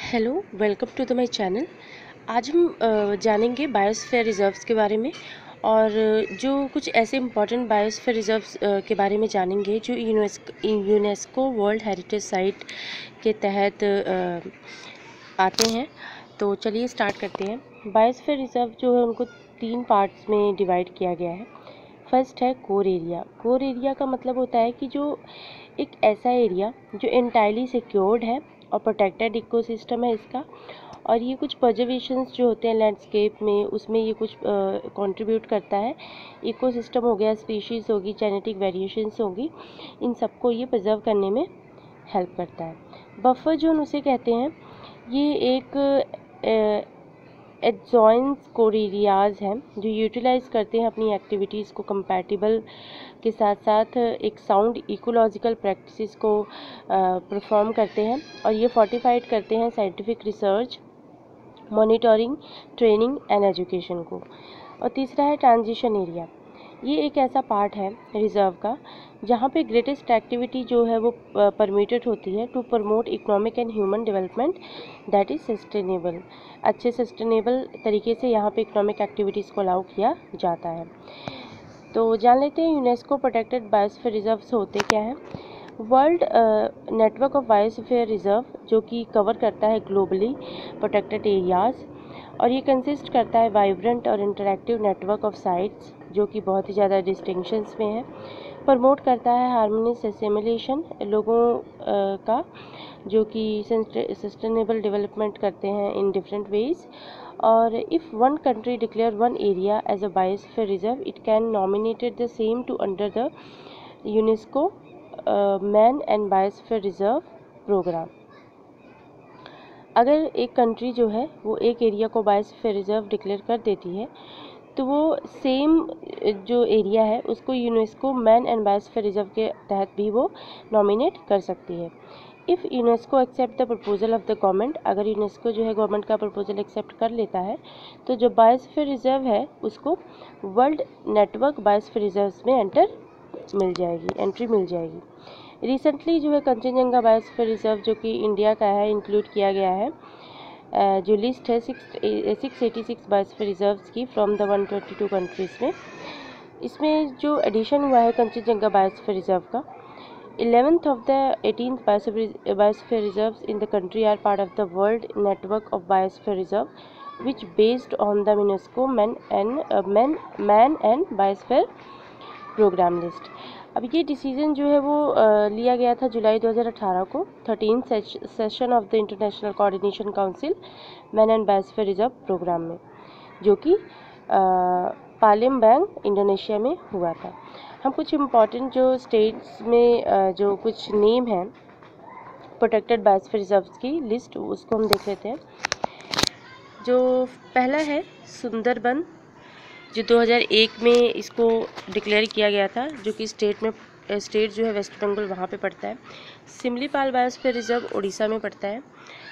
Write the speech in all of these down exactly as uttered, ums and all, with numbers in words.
Hello, welcome to the my channel. आज हम अ, जानेंगे बायोस्फीयर रिजर्व्स के बारे में और जो कुछ ऐसे इम्पॉर्टेंट बायोस्फीयर रिजर्व्स अ, के बारे में जानेंगे जो UNESCO UNESCO world heritage site के तहत अ, आते हैं। तो चलिए स्टार्ट करते हैं। बायोस्फीयर रिजर्व जो है उनको तीन पार्ट्स में डिवाइड किया गया है। फर्स्ट है कोर एरिया। कोर एरिया का मतलब होता है कि जो एक ऐसा एरिया जो एंटायरली सिक्योर्ड है और प्रोटेक्टेड इकोसिस्टम है इसका, और ये कुछ प्रिजर्वेशंस जो होते हैं लैंडस्केप में उसमें ये कुछ कंट्रीब्यूट करता है। इकोसिस्टम हो गया, स्पीशीज़ होगी, जेनेटिक वेरिएशंस होगी, इन सबको ये प्रिजर्व करने में हेल्प करता है। बफर जोन उसे कहते हैं। ये एक एडजॉइंस कोर एरियाज़ हैं जो यूटिलाइज करते हैं अपनी एक्टिविटीज़ को कंपैटिबल के साथ साथ एक साउंड इकोलॉजिकल प्रैक्टिसेस को परफॉर्म करते हैं, और ये फोर्टिफाइड करते हैं scientific research, monitoring, training and education को। और तीसरा है ट्रांजिशन एरिया। ये एक ऐसा पार्ट है रिजर्व का जहाँ पे ग्रेटेस्ट एक्टिविटी जो है वो परमिटेड होती है to promote economic and human development that is sustainable. अच्छे सस्टेनेबल तरीके से यहाँ पे इकोनॉमिक एक्टिविटीज़ को अलाउ किया जाता है। तो जान लेते हैं यूनेस्को प्रोटेक्टेड बायोस्फीयर रिजर्व्स होते क्या हैं। World network of biosphere reserve जो कि कवर करता है ग्लोबली प्रोटेक्टेड एरियाज़, और ये कंसिस्ट करता है वाइब्रेंट और इंटरैक्टिव नेटवर्क ऑफ साइट्स जो कि बहुत ही ज़्यादा डिस्टिंक्शंस में है। प्रमोट करता है हार्मोनियस एसिमिलेशन लोगों uh, का जो कि सस्टेनेबल डेवलपमेंट करते हैं इन डिफरेंट वेज। और if one country declare one area as a biosphere reserve it can nominated the same to under the UNESCO man and biosphere reserve programme. अगर एक country जो है वो एक एरिया को बायोस्फीयर रिजर्व डिक्लेयर कर देती है तो वो सेम जो एरिया है उसको UNESCO man and biosphere reserve के तहत भी वो नॉमिनेट कर सकती है। If UNESCO accept the proposal of the government, अगर यूनेस्को जो है गवर्नमेंट का प्रपोजल एक्सेप्ट कर लेता है तो जो बायोस्फीयर रिजर्व है उसको वर्ल्ड नेटवर्क बायोस्फीयर रिजर्व्स में एंटर मिल जाएगी एंट्री मिल जाएगी। रिसेंटली जो है कंचनजंगा बायोस्फीयर रिजर्व जो कि इंडिया का है इंक्लूड किया गया है। Uh, जो लिस्ट है six six eighty six biosphere reserves की from the one twenty two countries में। इसमें जो एडिशन हुआ है कंचनजंगा बायोस्फीयर रिजर्व का, eleventh of the eighteenth biosphere reserves in the country are part of the world network of biosphere reserve which based on the UNESCO man and man man and biosphere programme list. अब ये decision जो है वो आ, लिया गया था जुलाई दो हज़ार अठारह को thirteen session of the international coordination council man and biosphere reserve programme में, जो कि पालेमबांग इंडोनेशिया में हुआ था। हम कुछ इम्पॉर्टेंट जो स्टेट्स में आ, जो कुछ नेम हैं प्रोटेक्टेड बायोस्फीयर रिजर्व्स की लिस्ट उसको हम देख लेते हैं। जो पहला है सुंदरबन, जो दो हज़ार एक में इसको डिक्लेयर किया गया था, जो कि स्टेट में स्टेट जो है वेस्ट बंगाल वहाँ पे पड़ता है। सिमलीपाल बायोस्फीयर रिजर्व उड़ीसा में पड़ता है।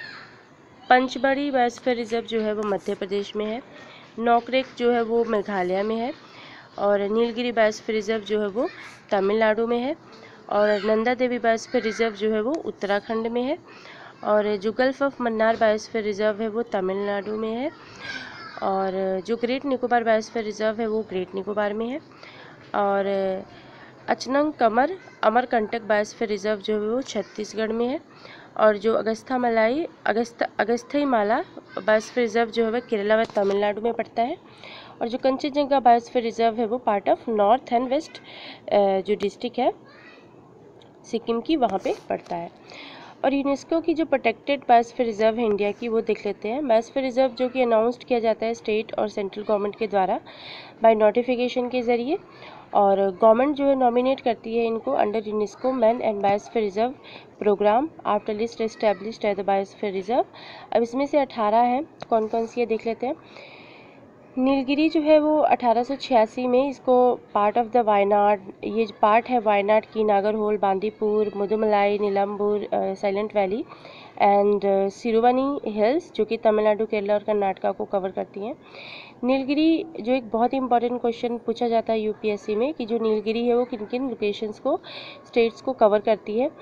पंचबड़ी बायोस्फीयर रिजर्व जो है वो मध्य प्रदेश में है। नौकरेक जो है वो मेघालय में है। और नीलगिरी बायोस्फीयर रिजर्व जो है वो तमिलनाडु में है। और नंदा देवी बायोस्फीयर रिजर्व जो है वो उत्तराखंड में है। और जो gulf of Mannar biosphere reserve है वो तमिलनाडु में है। और जो ग्रेट निकोबार बायोस्फीयर रिजर्व है वो ग्रेट निकोबार में है। और Achanakmar Amarkantak biosphere reserve जो है वो छत्तीसगढ़ में है। और जो अगस्था मलाई अगस्ता अगस्थई माला बायोस्फीयर रिजर्व जो है वह केरला व तमिलनाडु में पड़ता है। और जो कंचनजंगा बायोस्फीयर रिजर्व है वो part of north and west जो डिस्ट्रिक्ट है सिक्किम की वहाँ पे पड़ता है। और यूनेस्को की जो प्रोटेक्टेड बायोस्फीयर रिजर्व है इंडिया की वो देख लेते हैं। बायोस्फीयर रिजर्व जो कि अनाउंस्ड किया जाता है स्टेट और सेंट्रल गवर्नमेंट के द्वारा बाय नोटिफिकेशन के ज़रिए, और गवर्नमेंट जो है नॉमिनेट करती है इनको under UNESCO man and biosphere reserve programme after list established as the biosphere reserve. अब इसमें से अठारह हैं, कौन कौन सी है देख लेते हैं। नीलगिरी जो है वो अठारह सौ छियासी में इसको पार्ट ऑफ द वायनाड, ये पार्ट है वायनाड की, Nagarhole, Bandipur, Mudumalai, Nilambur, silent valley and Siruvani hills जो कि तमिलनाडु, केरला और कर्नाटका को कवर करती हैं। नीलगिरी जो एक बहुत ही इंपॉर्टेंट क्वेश्चन पूछा जाता है यूपीएससी में कि जो नीलगिरी है वो किन किन लोकेशंस को स्टेट्स को कवर करती है।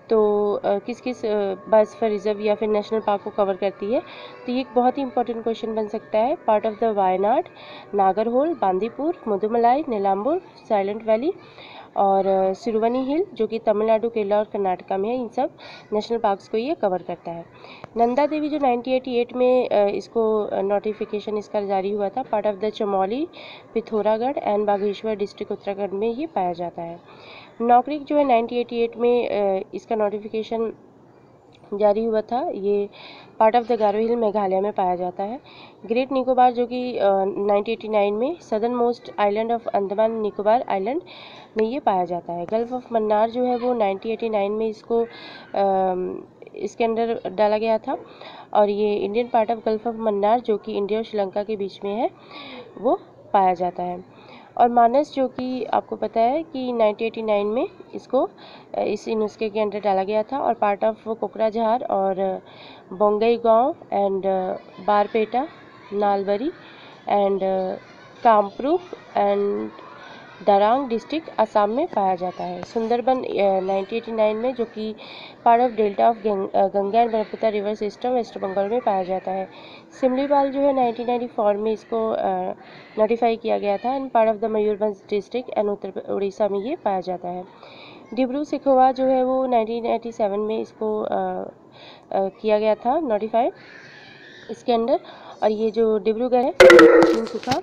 तो uh, किस किस बायोस्फीयर रिजर्व या फिर नेशनल पार्क को कवर करती है। तो ये एक बहुत ही इंपॉर्टेंट क्वेश्चन बन सकता है। Part of the Wayanad, Nagarhole, Bandipur, Mudumalai, Nilambur, silent valley और सिरुवनी हिल जो कि तमिलनाडु, केरला और कर्नाटका में है, इन सब नेशनल पार्क्स को ये कवर करता है। नंदा देवी जो नाइनटीन एटी एट में इसको नोटिफिकेशन इसका जारी हुआ था, part of the Chamoli, Pithoragarh and Bageshwar district Uttarakhand में ये पाया जाता है। नौकरी जो है नाइनटीन एटी एट में इसका नोटिफिकेशन जारी हुआ था, ये part of the Garo hill Meghalaya में पाया जाता है। ग्रेट निकोबार जो कि नाइनटीन एटी नाइन में southernmost island of Andaman Nicobar island में ये पाया जाता है। गल्फ ऑफ मन्नार जो है वो नाइनटीन एटी नाइन में इसको आ, इसके अंदर डाला गया था और ये Indian part of gulf of Mannar जो कि इंडिया और श्रीलंका के बीच में है वो पाया जाता है। और मानस जो कि आपको पता है कि नाइनटीन एटी नाइन में इसको इस यूनेस्को के अंदर डाला गया था और पार्ट ऑफ कोकराझार और Bongaigaon and Barpeta, Nalbari and Kamrup and Darrang district Assam में पाया जाता है। सुंदरबन नाइनटीन एटी नाइन में जो कि part of delta of Ganga and Brahmaputra river system West Bengal में पाया जाता है। सिमलीपाल जो है नाइनटीन नाइंटी फोर में इसको नोटिफाई किया गया था and part of the Mayurbhanj district and उत्तर उड़ीसा में ये पाया जाता है। डिब्रू सिखोवा जो है वो नाइनटीन एटी सेवन में इसको आ, आ, किया गया था नोटिफाई इसके अंदर। और ये जो डिब्रूगढ़ है तिनसुकिया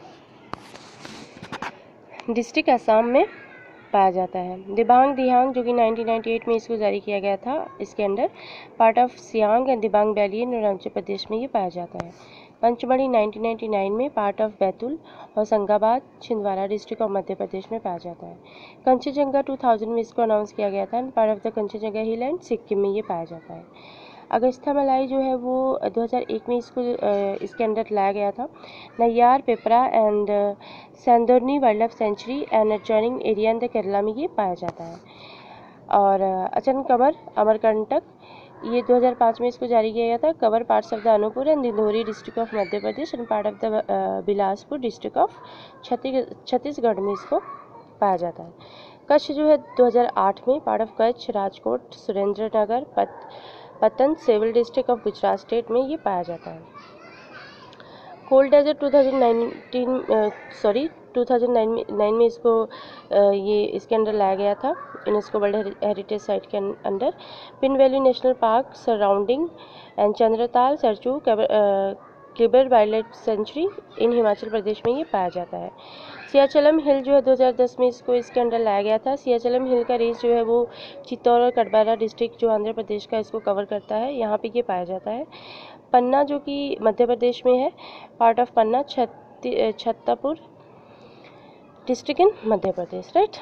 डिस्ट्रिक्ट असम में पाया जाता है। दिबांग दिहांग जो कि नाइनटीन नाइंटी एट में इसको जारी किया गया था, इसके अंदर part of Siang and Dibang valley in Arunachal Pradesh में ये पाया जाता है। पंचमढ़ी नाइनटीन नाइंटी नाइन में पार्ट ऑफ बैतूल और संगाबाद छिंदवाड़ा डिस्ट्रिक्ट ऑफ मध्य प्रदेश में पाया जाता है। कंचनजंगा टू थाउजेंड में इसको अनाउंस किया गया था and part of the Kanchenjunga hill and Sikkim में ये पाया जाता है। अगस्थ्यामलाई जो है वो दो हज़ार एक में इसको इसके अंदर लाया गया था। Neyyar, Peppara and Shendurney wild life sanctuary and adjoining area in the Kerala में ये पाया जाता है। और अचन कमर अमरकंटक ये दो हज़ार पाँच में इसको जारी किया गया था। Cover parts of the Anuppur and Dindori district of Madhya Pradesh and part of the Bilaspur district of Chhattisgarh में इसको पाया जाता है। कच्छ जो है दो हज़ार आठ में पार्ट ऑफ कच्छ, राजकोट, सुरेंद्र नगर, पत Patan civil district of Gujarat state में ये पाया जाता है। Cold desert two thousand nineteen sorry two thousand nine में नाइन में इसको uh, ये इसके अंदर लाया गया था यूनेस्को वर्ल्ड हेरिटेज साइट के अंदर। Pin valley national park surrounding and Chandratal Sarchu Kibber wild life sanctuary in Himachal Pradesh में ये पाया जाता है। सियाचलम हिल जो है दो हज़ार दस में इसको इसके अंदर लाया गया था। सियाचलम हिल का रेंज जो है वो चित्तौड़ और कटबारा डिस्ट्रिक्ट जो आंध्र प्रदेश का इसको कवर करता है, यहाँ पे ये पाया जाता है। पन्ना जो कि मध्य प्रदेश में है, पार्ट ऑफ पन्ना छत्ती Chhatarpur district in Madhya Pradesh, right.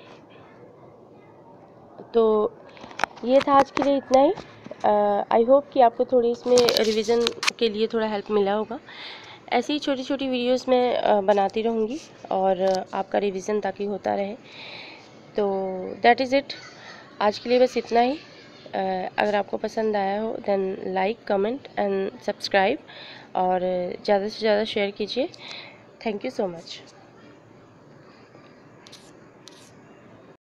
तो ये था आज के लिए इतना ही। आई uh, होप कि आपको थोड़ी इसमें रिवीजन के लिए थोड़ा हेल्प मिला होगा। ऐसी ही छोटी छोटी वीडियोस मैं uh, बनाती रहूँगी और uh, आपका रिवीजन ताकि होता रहे। तो दैट इज़ इट, आज के लिए बस इतना ही। uh, अगर आपको पसंद आया हो then like, comment and subscribe और ज़्यादा से ज़्यादा शेयर कीजिए। Thank you so much.